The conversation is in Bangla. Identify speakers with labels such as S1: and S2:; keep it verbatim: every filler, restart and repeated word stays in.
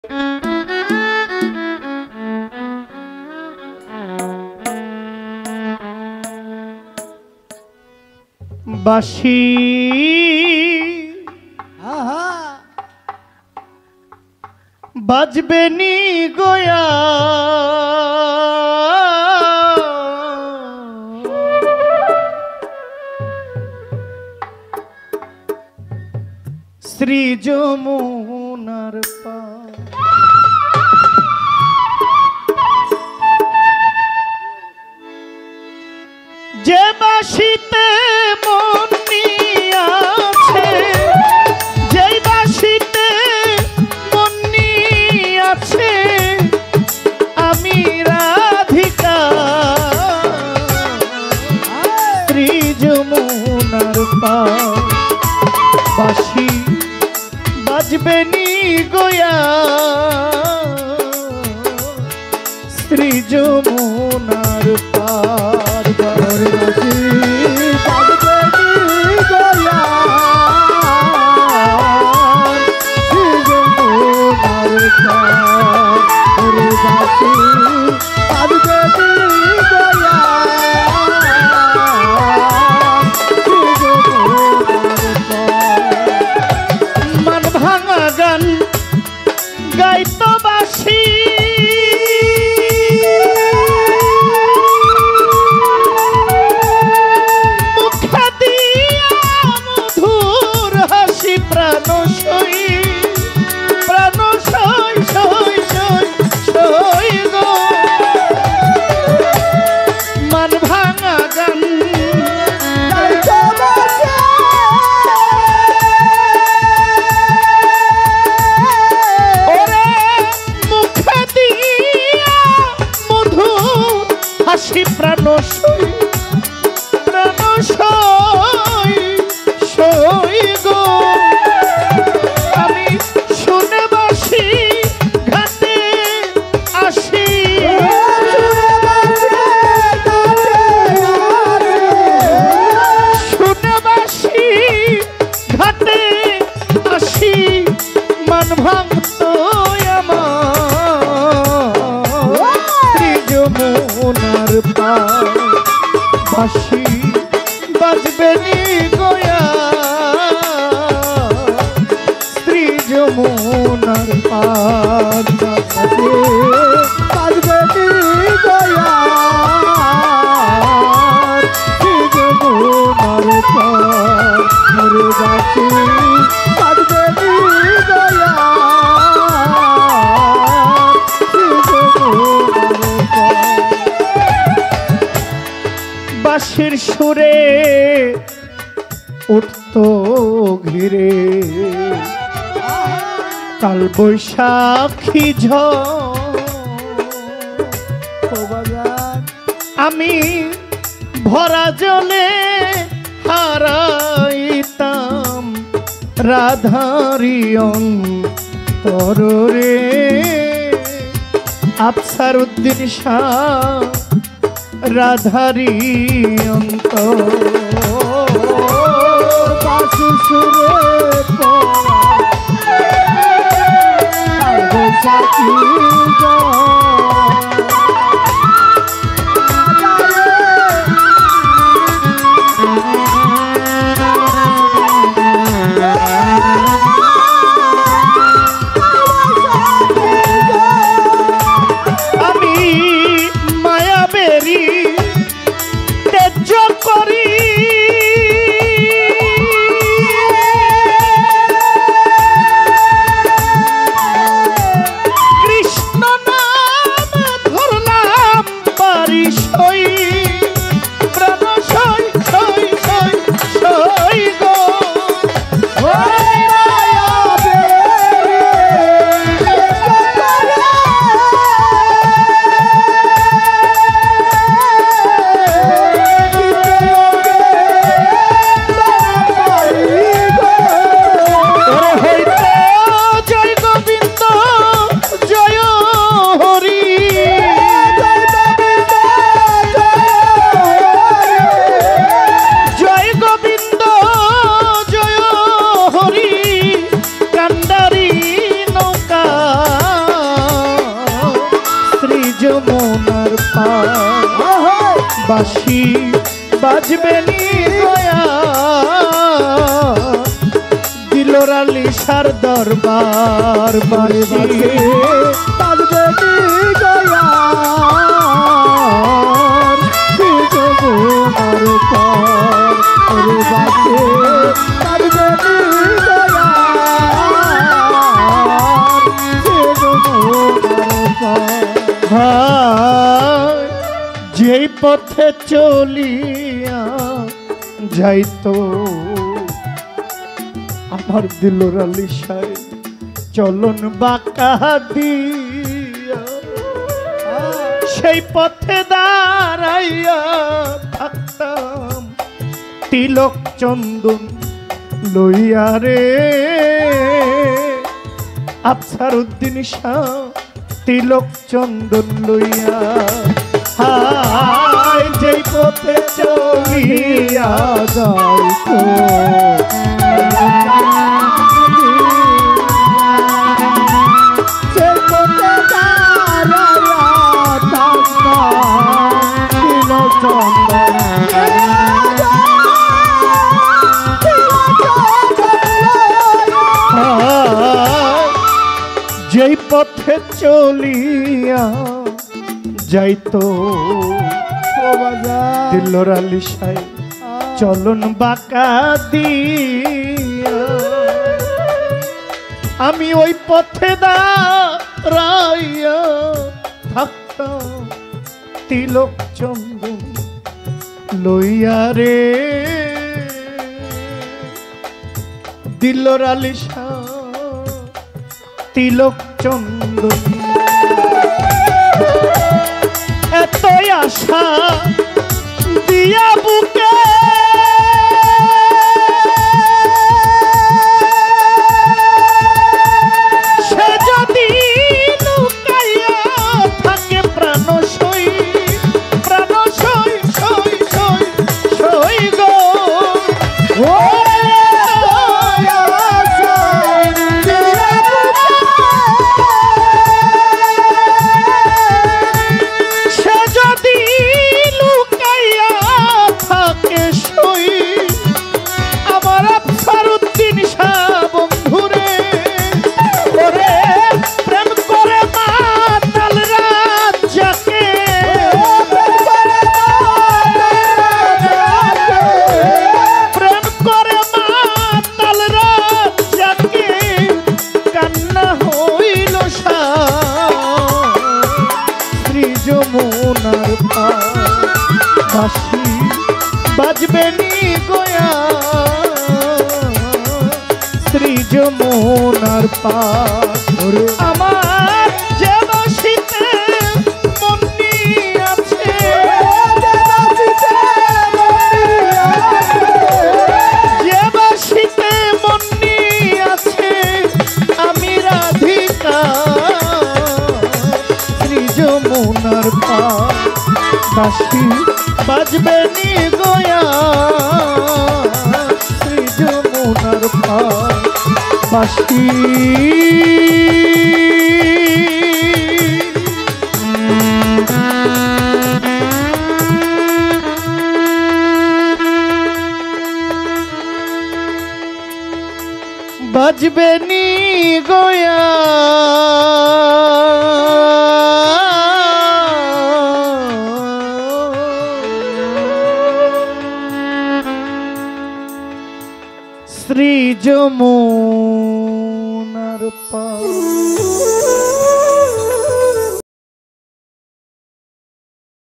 S1: বাঁশি বাজবে নি গোয়া শ্রী যমুনার পার যে বাঁশিতে মন নিয়াছে যেই বাঁশিতে মন নিয়াছে আমি রাধিকা শ্রী যমুনার পার বাঁশি বাজবে নি গোয়া শ্রী যমুনার পার বাঁশি বাজবে নি গোয়া শ্রী যমুনার পার বাঁশি বাজবে নি গোয়া শ্রী যমুনার পার মান ভাঙা গান গাইতো বাঁশি মুখে দিয়া মধুর হাসি প্রাণ সই প্রাণ সই সই সই সই গো মান ভাঙা গান গাইতো বাঁশি হাসি প্রাণ সই প্রাণ সই সই গো আমি শুনে বাঁশি ঘাটে আসি শুনে বাঁশি ঘাটে আসি মান ভাঙতো আমার শ্রী যমুনার পার বাঁশি বাজবে নি গোয়া শ্রী যমুনার পার বাজবে নি গোয়া শ্রী যমুনার পার বাঁশি বাজবে নি গোয়া বাঁশির সুরে উঠত ঘিরে কাল বৈশাখী ঝড় আমি ভরা জলে হারাইতাম রাধারি অন্তরে আফসার উদ্দিন শাহ রাধারি অন্তর বাঁশি সুরে বৈশাখী কৃষ্ণ নাম ধর যমুনার পার বাঁশি বাজবে নি গয়া দিলোর আলিশার দরবার বাঁশি বাজবে নি গয়া যমুনার পার ওরে বাঁশি বাজবে নি গয়া যেই পথে চলিয়া যাইতো আমার দিলোর আলিশায় চলন বাঁকা দিয়া সেই পথে দাঁড়াইয়া থাকতাম তিলক চন্দন লইয়া রে আফসার উদ্দিন শাহ তিলক চন্দন লইয়া হায় যেই পথে চলিয়া যাইতো সেই পথে দাঁড়াইয়া থাকতাম তিলক চন্দন যেই পথে চলিয়া যাইতো দিলোর আলিশায় চলন বাঁকা দিয়া আমি ওই পথে দাঁড়াইয়া থাকতাম তিলক চন্দন লইয়া রে দিলোর আলিশায় তিলক চন্দন এতই আশা দিয়া বুকে সে যদি লুকাইয়া থাকে প্রাণ সই প্রাণ সই সই সই সই গো যমুনার পার বাঁশি বাজবে নি গয়া শ্রী যমুনার পার আমার যে বাঁশিতে মন্নি আছে যে বাঁশিতে মন্নি আছে আমি রাধিকা যমুনার পার বাঁশি বাজবে নি গয়া শ্রী যমুনার পার বাঁশি বাজবে নি গয়া শ্রী যমুনার পার।